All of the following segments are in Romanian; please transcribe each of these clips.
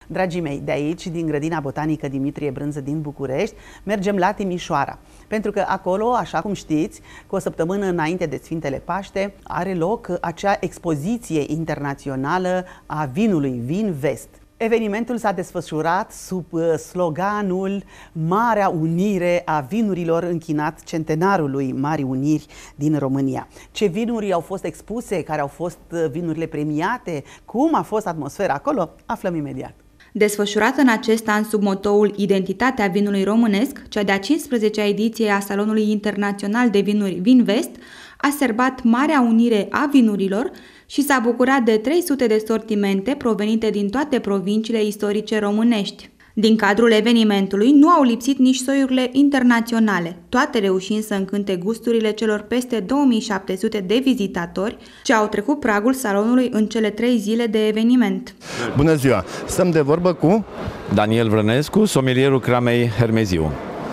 Dragii mei, de aici, din Grădina Botanică Dimitrie Brânză din București, mergem la Timișoara. Pentru că acolo, așa cum știți, cu o săptămână înainte de Sfintele Paște, are loc acea expoziție internațională a vinului, Vin Vest. Evenimentul s-a desfășurat sub sloganul Marea Unire a vinurilor, închinat centenarului Marii Uniri din România. Ce vinuri au fost expuse, care au fost vinurile premiate, cum a fost atmosfera acolo, aflăm imediat. Desfășurată în acest an sub motoul Identitatea vinului românesc, cea de-a 15-a ediție a Salonului Internațional de Vinuri Vinvest a sărbat Marea Unire a vinurilor și s-a bucurat de 300 de sortimente provenite din toate provinciile istorice românești. Din cadrul evenimentului nu au lipsit nici soiurile internaționale, toate reușind să încânte gusturile celor peste 2700 de vizitatori ce au trecut pragul salonului în cele 3 zile de eveniment. Bună ziua! Stăm de vorbă cu Daniel Vrănescu, somelierul Cramei Hermeziu.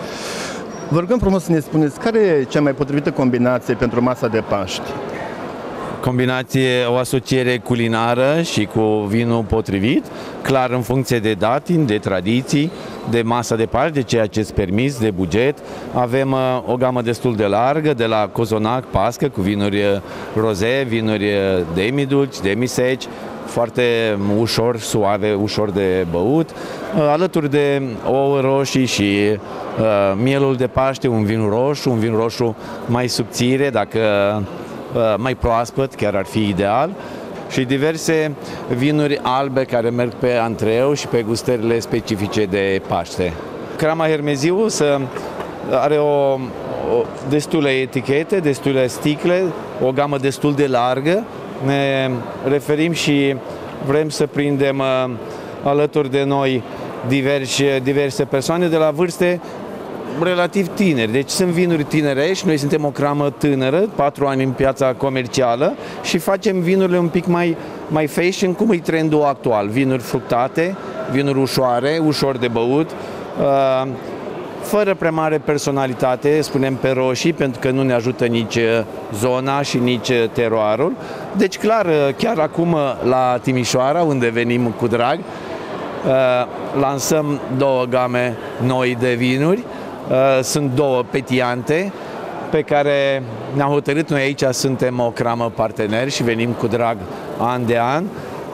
Vă rugăm frumos să ne spuneți care e cea mai potrivită combinație pentru masa de Paști? Combinație, o asociere culinară și cu vinul potrivit, clar în funcție de datini, de tradiții, de masa de Paști, de ceea ce îți permis, de buget. Avem o gamă destul de largă, de la cozonac, pască, cu vinuri roze, vinuri demi-dulci, demi-seci, foarte ușor, suave, ușor de băut, alături de ouă roșii și mielul de Paște, un vin roșu mai subțire, dacă mai proaspăt, chiar ar fi ideal, și diverse vinuri albe care merg pe antreu și pe gustările specifice de Paște. Crama Hermeziu are o destule etichete, destule sticle, o gamă destul de largă. Ne referim și vrem să prindem alături de noi diverse persoane de la vârste relativ tineri. Deci sunt vinuri tinerești, noi suntem o cramă tânără, 4 ani în piața comercială și facem vinurile un pic mai fashion, cum e trendul actual. Vinuri fructate, vinuri ușoare, ușor de băut, fără prea mare personalitate, spunem pe roșii, pentru că nu ne ajută nici zona și nici teroarul. Deci clar, chiar acum la Timișoara, unde venim cu drag, lansăm 2 game noi de vinuri. Sunt 2 petiante pe care ne-am hotărât, noi aici suntem o cramă parteneri și venim cu drag an de an.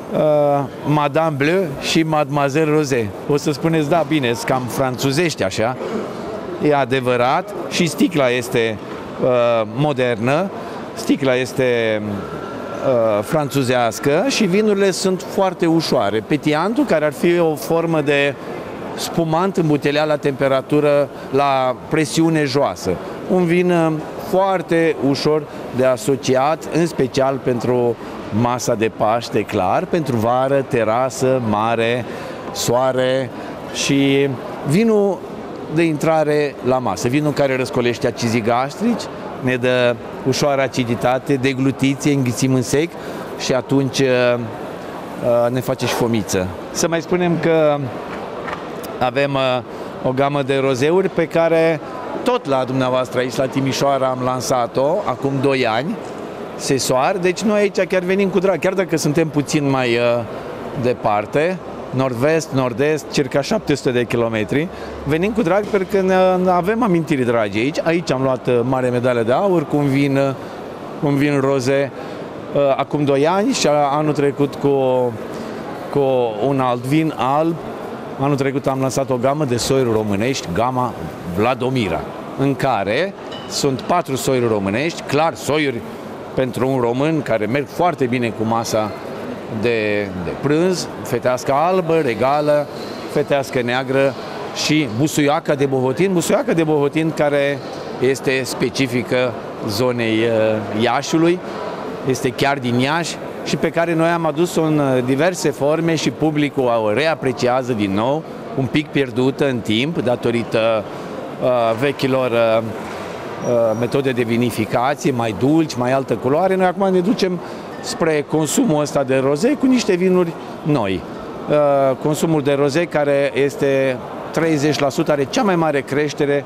Madame Bleu și Mademoiselle Rosé. O să spuneți, da, bine, sunt cam franțuzești așa, e adevărat, și sticla este modernă, sticla este franțuzească și vinurile sunt foarte ușoare. Petiantul, care ar fi o formă de spumant îmbuteliat la temperatură, la presiune joasă. Un vin foarte ușor de asociat, în special pentru masa de Paște, clar, pentru vară, terasă, mare, soare și vinul de intrare la masă. Vinul care răscolește acizii gastrici, ne dă ușoară aciditate, deglutiție, înghițim în sec și atunci ne face și fomiță. Să mai spunem că avem o gamă de rozeuri pe care tot la dumneavoastră aici la Timișoara am lansat-o acum 2 ani, Sesoar, deci noi aici chiar venim cu drag, chiar dacă suntem puțin mai departe, nord-vest, nord-est, circa 700 de kilometri, venim cu drag pentru că avem amintiri dragi aici. Aici am luat mare medalie de aur cu un vin roze acum 2 ani și anul trecut cu un alt vin alb. Anul trecut am lansat o gamă de soiuri românești, gama Vladomira, în care sunt 4 soiuri românești, clar soiuri pentru un român care merg foarte bine cu masa de prânz, fetească albă, regală, fetească neagră și busuioaca de Bohotin care este specifică zonei Iașiului, este chiar din Iași și pe care noi am adus-o în diverse forme și publicul o reapreciază din nou, un pic pierdută în timp datorită vechilor metode de vinificație, mai dulci, mai altă culoare. Noi acum ne ducem spre consumul ăsta de roze cu niște vinuri noi. Consumul de roze care este 30%, are cea mai mare creștere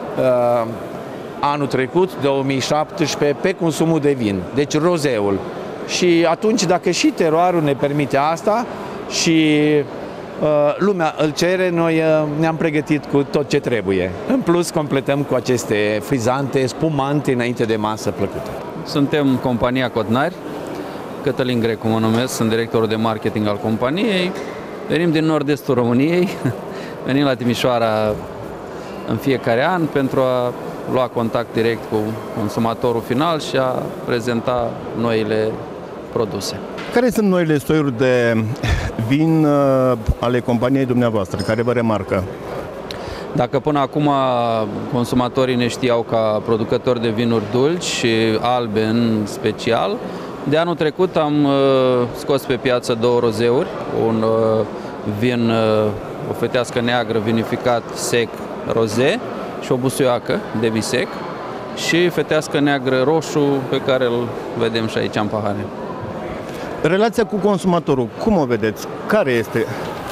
anul trecut, 2017, pe consumul de vin. Deci rozeul. Și atunci, dacă și teroarul ne permite asta și Lumea îl cere, noi ne-am pregătit cu tot ce trebuie. În plus, completăm cu aceste frizante, spumante înainte de masă plăcută. Suntem compania Cotnari, Cătălin Grecu mă numesc, sunt directorul de marketing al companiei. Venim din nord-estul României, venim la Timișoara în fiecare an pentru a lua contact direct cu consumatorul final și a prezenta noile produse. Care sunt noile soiuri de vin ale companiei dumneavoastră, care vă remarcă? Dacă până acum consumatorii ne știau ca producători de vinuri dulci și albe în special, de anul trecut am scos pe piață 2 rozeuri, un vin, o fetească neagră vinificat sec roze și o busuioacă de bisec și fetească neagră roșu pe care îl vedem și aici în pahare. Relația cu consumatorul, cum o vedeți? Care este?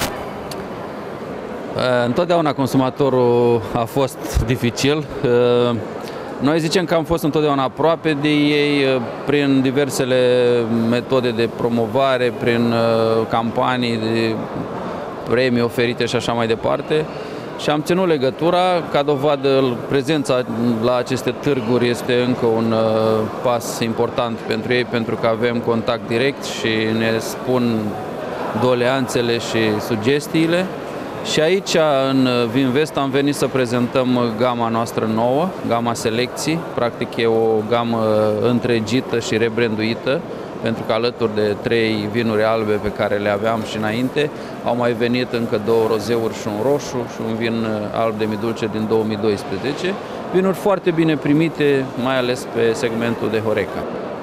Întotdeauna consumatorul a fost dificil. Noi zicem că am fost întotdeauna aproape de ei prin diversele metode de promovare, prin campanii de premii oferite și așa mai departe. Și am ținut legătura, ca dovadă prezența la aceste târguri este încă un pas important pentru ei, pentru că avem contact direct și ne spun doleanțele și sugestiile. Și aici, în Vinvest, am venit să prezentăm gama noastră nouă, gama selecții. Practic e o gamă întregită și rebranduită, pentru că alături de 3 vinuri albe pe care le aveam și înainte, au mai venit încă 2 rozeuri și un roșu și un vin alb de midulce din 2012. Vinuri foarte bine primite, mai ales pe segmentul de Horeca.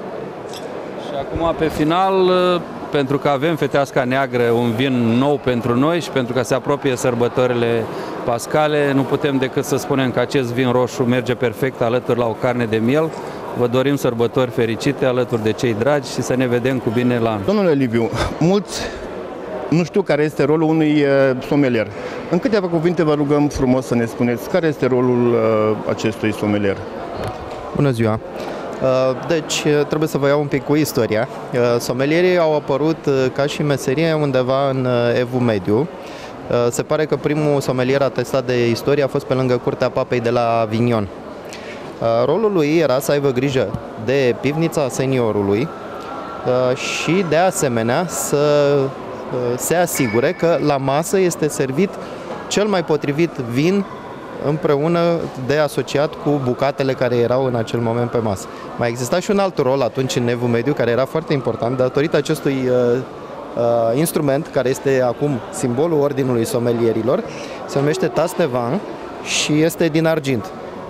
Și acum, pe final, pentru că avem feteasca neagră, un vin nou pentru noi și pentru că se apropie sărbătorile pascale, nu putem decât să spunem că acest vin roșu merge perfect alături la o carne de miel. Vă dorim sărbători fericite alături de cei dragi și să ne vedem cu bine la anul. Domnule Liviu, mulți nu știu care este rolul unui somelier. În câteva cuvinte vă rugăm frumos să ne spuneți care este rolul acestui somelier. Bună ziua! Deci, trebuie să vă iau un pic cu istoria. Somelierii au apărut ca și meserie undeva în Evul Mediu. Se pare că primul somelier atestat de istorie a fost pe lângă curtea papei de la Avignon. Rolul lui era să aibă grijă de pivnița seniorului și, de asemenea, să se asigure că la masă este servit cel mai potrivit vin împreună de asociat cu bucatele care erau în acel moment pe masă. Mai exista și un alt rol atunci în Evul Mediu, care era foarte important, datorită acestui instrument, care este acum simbolul Ordinului Somelierilor, se numește tas de vin și este din argint.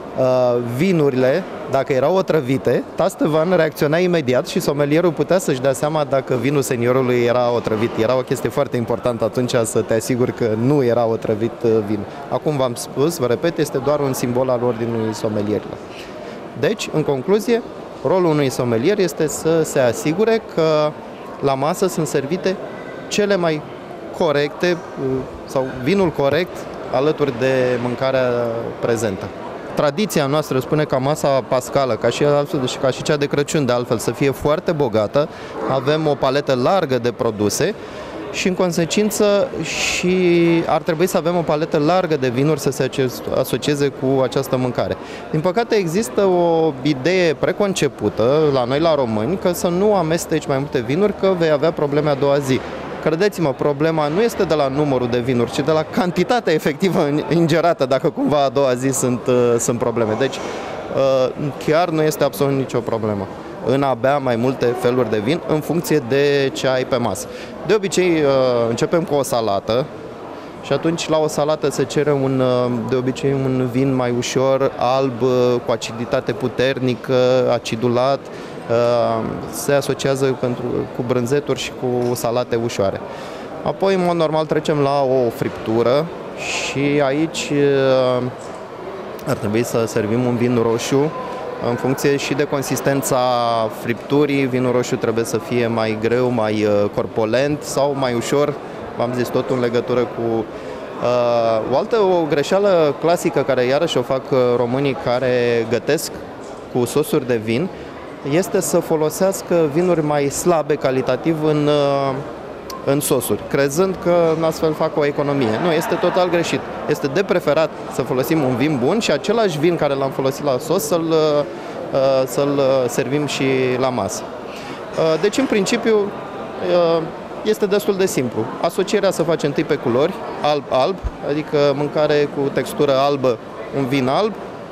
Vinurile, dacă erau otrăvite, tas de vin reacționa imediat și somelierul putea să-și dea seama dacă vinul seniorului era otrăvit. Era o chestie foarte importantă atunci să te asiguri că nu era otrăvit vin. Acum v-am spus, vă repet, este doar un simbol al Ordinului Somelierilor. Deci, în concluzie, rolul unui somelier este să se asigure că la masă sunt servite cele mai corecte sau vinul corect alături de mâncarea prezentă. Tradiția noastră spune ca masa pascală, ca și cea de Crăciun de altfel, să fie foarte bogată. Avem o paletă largă de produse și, în consecință, și ar trebui să avem o paletă largă de vinuri să se asocieze cu această mâncare. Din păcate, există o idee preconcepută la noi, la români, că să nu amesteci mai multe vinuri, că vei avea probleme a doua zi. Credeți-mă, problema nu este de la numărul de vinuri, ci de la cantitatea efectivă ingerată, dacă cumva a doua zi sunt probleme. Deci, chiar nu este absolut nicio problemă în a bea mai multe feluri de vin în funcție de ce ai pe masă. De obicei, începem cu o salată și atunci la o salată se cere de obicei un vin mai ușor, alb, cu aciditate puternică, acidulat. Se asociază cu brânzeturi și cu salate ușoare. Apoi, în mod normal, trecem la o friptură și aici ar trebui să servim un vin roșu în funcție și de consistența fripturii. Vinul roșu trebuie să fie mai greu, mai corpolent sau mai ușor, v-am zis, tot în legătură cu o greșeală clasică care iarăși o fac românii care gătesc cu sosuri de vin, este să folosească vinuri mai slabe calitativ în sosuri, crezând că în astfel fac o economie. Nu, este total greșit. Este de preferat să folosim un vin bun și același vin care l-am folosit la sos să-l servim și la masă. Deci, în principiu, este destul de simplu. Asocierea se face întâi pe culori, alb-alb, adică mâncare cu textură albă, un vin alb,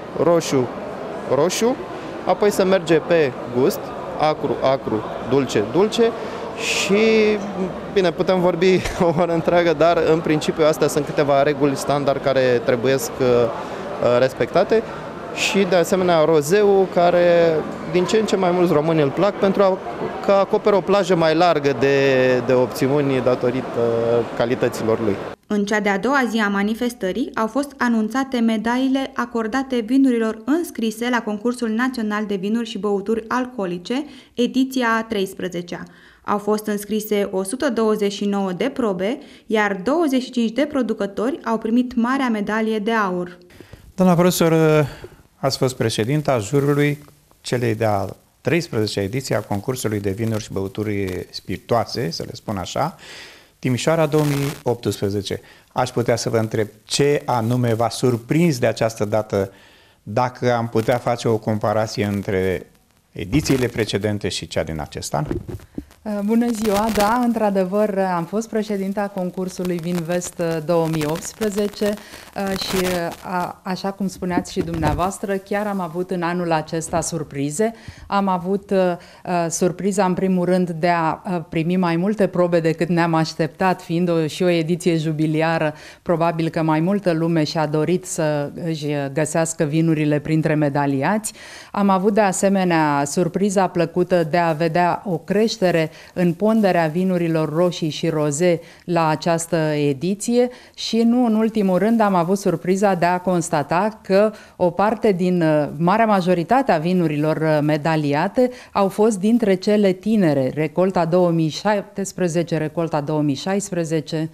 roșu, apoi se merge pe gust, acru, dulce și, bine, putem vorbi o oră întreagă, dar în principiu astea sunt câteva reguli standard care trebuiesc respectate și, de asemenea, rozeu, care din ce în ce mai mulți români îl plac pentru că acoperă o plajă mai largă de opțiuni datorită calităților lui. În cea de-a doua zi a manifestării au fost anunțate medaliile acordate vinurilor înscrise la Concursul Național de Vinuri și Băuturi Alcoolice, ediția a 13-a. Au fost înscrise 129 de probe, iar 25 de producători au primit marea medalie de aur. Doamna profesor, ați fost președinta jurului celei de-a 13-a ediție a concursului de vinuri și băuturi spiritoase, să le spun așa, Timișoara 2018. Aș putea să vă întreb ce anume v-a surprins de această dată, dacă am putea face o comparație între edițiile precedente și cea din acest an? Bună ziua, da, într-adevăr am fost președinta concursului Vinvest 2018 și așa cum spuneați și dumneavoastră, chiar am avut în anul acesta surprize. Am avut surpriza în primul rând de a primi mai multe probe decât ne-am așteptat, fiind și o ediție jubiliară, probabil că mai multă lume și-a dorit să își găsească vinurile printre medaliați. Am avut de asemenea surpriza plăcută de a vedea o creștere în ponderea vinurilor roșii și roze la această ediție și nu în ultimul rând am avut surpriza de a constata că o parte din marea majoritate a vinurilor medaliate au fost dintre cele tinere, recolta 2017, recolta 2016.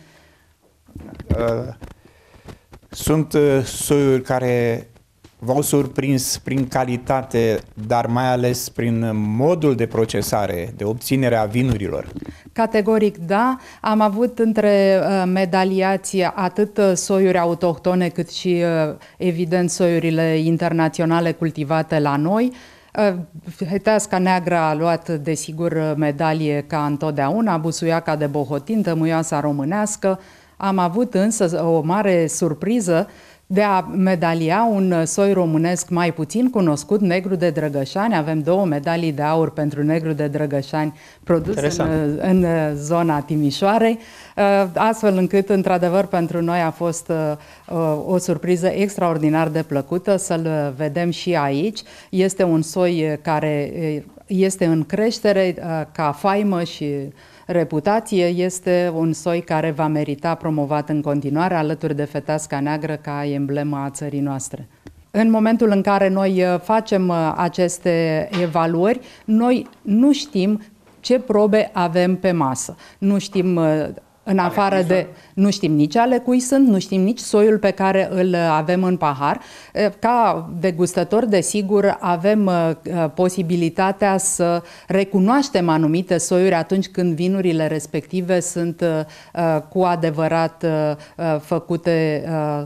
Sunt soiuri care v-au surprins prin calitate, dar mai ales prin modul de procesare, de obținere a vinurilor? Categoric da. Am avut între medaliați atât soiuri autohtone cât și, evident, soiurile internaționale cultivate la noi. Heteasca neagră a luat, desigur, medalie ca întotdeauna, busuiaca de Bohotin, tămâioasa românească. Am avut însă o mare surpriză de a medalia un soi românesc mai puțin cunoscut, negru de Drăgășani. Avem 2 medalii de aur pentru negru de Drăgășani produs în zona Timișoarei, astfel încât, într-adevăr, pentru noi a fost o surpriză extraordinar de plăcută să-l vedem și aici. Este un soi care este în creștere ca faimă și reputație, este un soi care va merita promovat în continuare alături de feteasca neagră ca emblemă a țării noastre. În momentul în care noi facem aceste evaluări, noi nu știm ce probe avem pe masă. Nu știm în afară de... Nu știm nici ale cui sunt, nu știm nici soiul pe care îl avem în pahar. Ca degustător, desigur, avem posibilitatea să recunoaștem anumite soiuri atunci când vinurile respective sunt cu adevărat făcute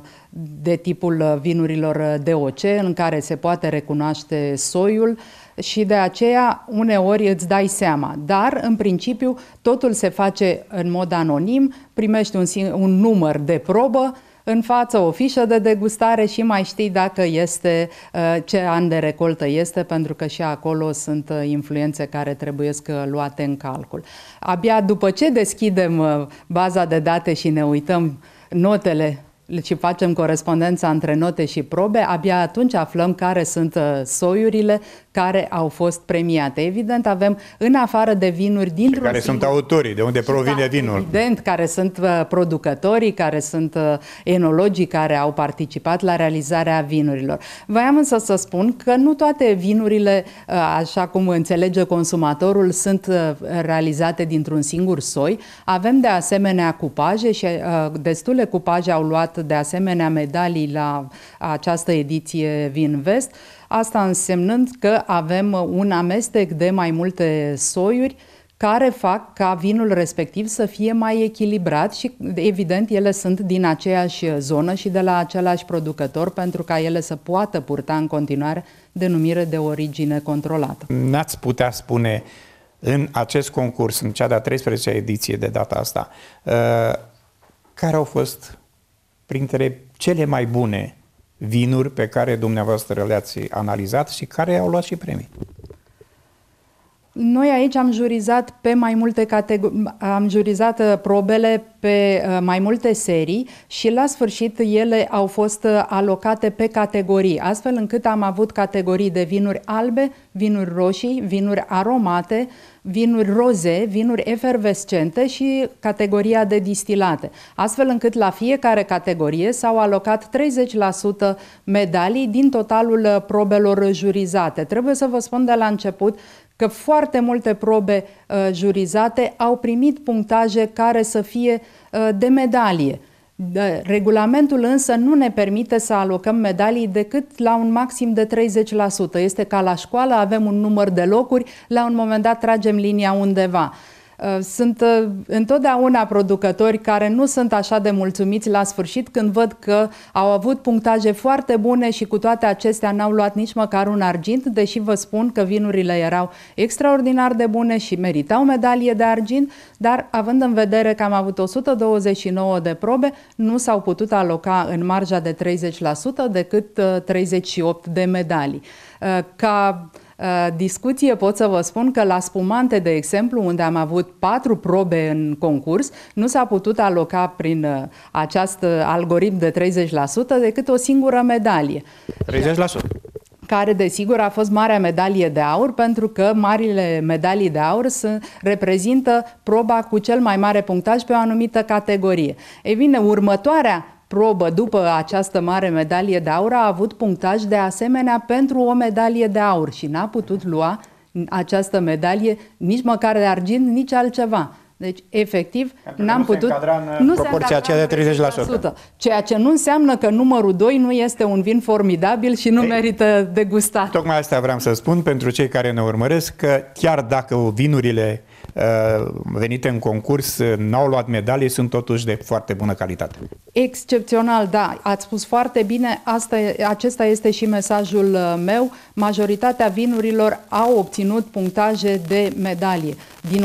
de tipul vinurilor DOC, în care se poate recunoaște soiul. Și de aceea uneori îți dai seama, dar în principiu totul se face în mod anonim, primești un număr de probă, în față o fișă de degustare și mai știi dacă este, ce an de recoltă este, pentru că și acolo sunt influențe care trebuie luate în calcul. Abia după ce deschidem baza de date și ne uităm notele și facem corespondența între note și probe, abia atunci aflăm care sunt soiurile care au fost premiate. Evident, avem în afară de vinuri dintr-un care sunt autorii, de unde provine vinul. Evident, care sunt producătorii, care sunt enologii care au participat la realizarea vinurilor. Voiam însă să spun că nu toate vinurile, așa cum înțelege consumatorul, sunt realizate dintr-un singur soi. Avem de asemenea cupaje și destule cupaje au luat de asemenea medalii la această ediție Vinvest, asta însemnând că avem un amestec de mai multe soiuri care fac ca vinul respectiv să fie mai echilibrat și, evident, ele sunt din aceeași zonă și de la același producător pentru ca ele să poată purta în continuare denumire de origine controlată. N-ați putea spune în acest concurs, în cea de-a 13-a ediție de data asta, care au fost printre cele mai bune vinuri pe care dumneavoastră le-ați analizat și care au luat și premii? Noi aici am jurizat pe mai multe am jurizat probele pe mai multe serii și la sfârșit ele au fost alocate pe categorii, astfel încât am avut categorii de vinuri albe, vinuri roșii, vinuri aromate, vinuri roze, vinuri efervescente și categoria de distilate. Astfel încât la fiecare categorie s-au alocat 30% medalii din totalul probelor jurizate. Trebuie să vă spun de la început că foarte multe probe jurizate au primit punctaje care să fie de medalie. Regulamentul însă nu ne permite să alocăm medalii decât la un maxim de 30%. Este ca la școală, avem un număr de locuri, la un moment dat tragem linia undeva. Sunt întotdeauna producători care nu sunt așa de mulțumiți la sfârșit când văd că au avut punctaje foarte bune și cu toate acestea n-au luat nici măcar un argint, deși vă spun că vinurile erau extraordinar de bune și meritau medalie de argint, dar având în vedere că am avut 129 de probe, nu s-au putut aloca în marja de 30% decât 38 de medalii. Ca discuție pot să vă spun că la spumante, de exemplu, unde am avut 4 probe în concurs, nu s-a putut aloca prin acest algoritm de 30% decât o singură medalie. 30%. Care, desigur, a fost marea medalie de aur, pentru că marile medalii de aur reprezintă proba cu cel mai mare punctaj pe o anumită categorie. Ei bine, următoarea probă după această mare medalie de aur a avut punctaj de asemenea pentru o medalie de aur și n-a putut lua această medalie nici măcar de argint, nici altceva. Deci, efectiv, n-am putut... Nu proporția aceea de 30%. Ceea ce nu înseamnă că numărul 2 nu este un vin formidabil și nu merită degustat. Tocmai asta vreau să spun pentru cei care ne urmăresc, că chiar dacă vinurile venite în concurs n-au luat medalii, sunt totuși de foarte bună calitate. Excepțional, da, ați spus foarte bine, acesta este și mesajul meu. Majoritatea vinurilor au obținut punctaje de medalie. Din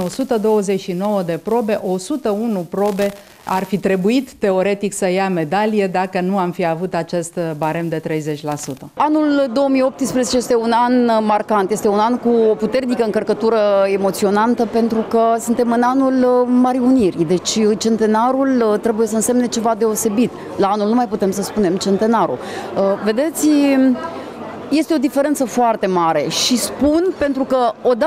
129 de probe, 101 probe ar fi trebuit teoretic să ia medalie dacă nu am fi avut acest barem de 30%. Anul 2018 este un an marcant, este un an cu o puternică încărcătură emoționantă pentru că suntem în anul Marii Uniri, deci centenarul trebuie să însemne ceva deosebit. La anul nu mai putem să spunem centenarul. Vedeți, este o diferență foarte mare și spun pentru că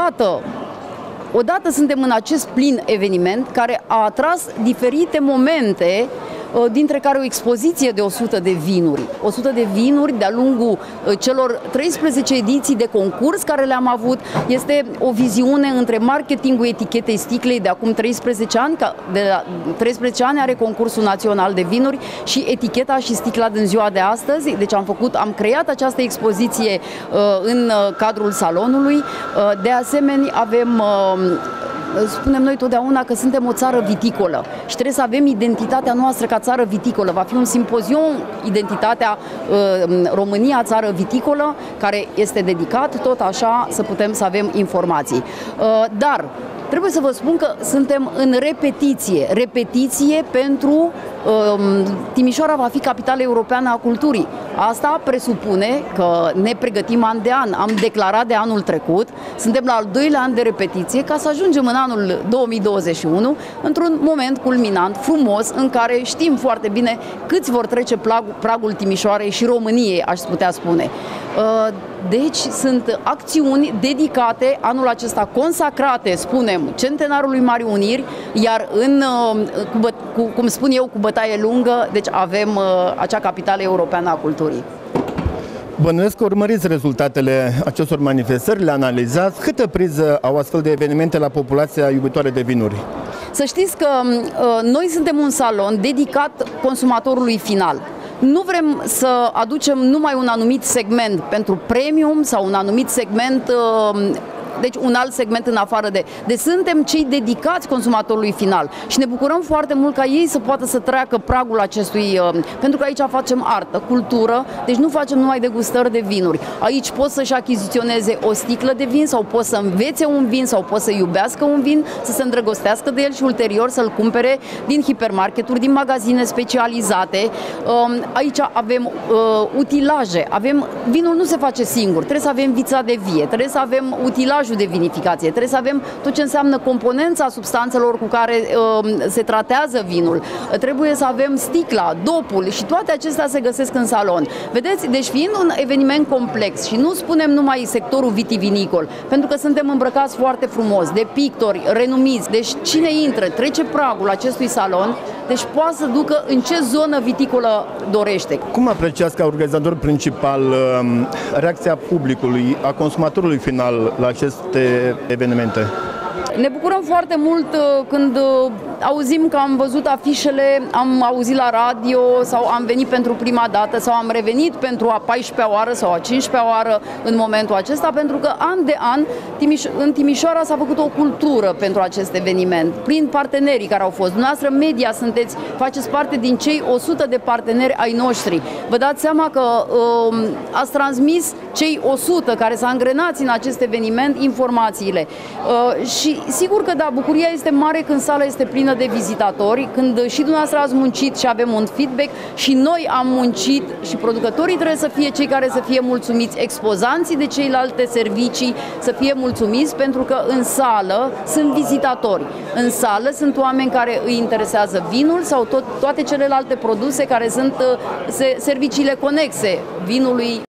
odată suntem în acest plin eveniment care a atras diferite momente, dintre care o expoziție de 100 de vinuri. 100 de vinuri de-a lungul celor 13 ediții de concurs care le-am avut. Este o viziune între marketingul etichetei sticlei de acum 13 ani, de la 13 ani are concursul național de vinuri și eticheta și sticla din ziua de astăzi. Deci am creat această expoziție în cadrul salonului. De asemenea, spunem noi totdeauna că suntem o țară viticolă și trebuie să avem identitatea noastră ca țară viticolă. Va fi un simpozion, identitatea România, țară viticolă, care este dedicat tot așa să putem să avem informații. Dar trebuie să vă spun că suntem în repetiție pentru Timișoara va fi capitală europeană a culturii. Asta presupune că ne pregătim an de an. Am declarat de anul trecut, suntem la al 2-lea an de repetiție ca să ajungem în anul 2021 într-un moment culminant, frumos, în care știm foarte bine câți vor trece pragul Timișoarei și României, aș putea spune. Deci sunt acțiuni dedicate, anul acesta consacrate, spunem, centenarului Marii Uniri, iar cum spun eu, cu bătaie lungă, deci avem acea capitală europeană a culturii. Bănuiesc că urmăriți rezultatele acestor manifestări, le analizați. Câtă priză au astfel de evenimente la populația iubitoare de vinuri? Să știți că noi suntem un salon dedicat consumatorului final. Nu vrem să aducem numai un anumit segment pentru premium sau un anumit segment deci un alt segment în afară de suntem cei dedicați consumatorului final și ne bucurăm foarte mult ca ei să poată să treacă pragul acestui, pentru că aici facem artă, cultură, deci nu facem numai degustări de vinuri. Aici poți să-și achiziționeze o sticlă de vin sau poți să învețe un vin sau poți să iubească un vin, să se îndrăgostească de el și ulterior să-l cumpere din hipermarketuri, din magazine specializate. Aici avem utilaje, vinul nu se face singur, trebuie să avem vița de vie, trebuie să avem utilajul de vinificație, trebuie să avem tot ce înseamnă componența substanțelor cu care se tratează vinul, trebuie să avem sticla, dopul și toate acestea se găsesc în salon. Vedeți, deci fiind un eveniment complex și nu spunem numai sectorul vitivinicol, pentru că suntem îmbrăcați foarte frumos, de pictori renumiți, deci cine intră, trece pragul acestui salon, deci poate să ducă în ce zonă viticolă dorește. Cum apreciați ca organizator principal reacția publicului, a consumatorului final la aceste evenimente? Ne bucurăm foarte mult când auzim că am văzut afișele, am auzit la radio sau am venit pentru prima dată sau am revenit pentru a 14-a oară sau a 15-a oară în momentul acesta, pentru că an de an în Timișoara s-a făcut o cultură pentru acest eveniment, prin partenerii care au fost. Dumneavoastră, media, faceți parte din cei 100 de parteneri ai noștri. Vă dați seama că ați transmis cei 100 care s-au angrenat în acest eveniment informațiile. Și sigur că da, bucuria este mare când sala este plină de vizitatori, când și dumneavoastră ați muncit și avem un feedback și noi am muncit și producătorii trebuie să fie cei care să fie mulțumiți, expozanții de celelalte servicii să fie mulțumiți, pentru că în sală sunt vizitatori, în sală sunt oameni care îi interesează vinul sau toate celelalte produse care sunt serviciile conexe vinului.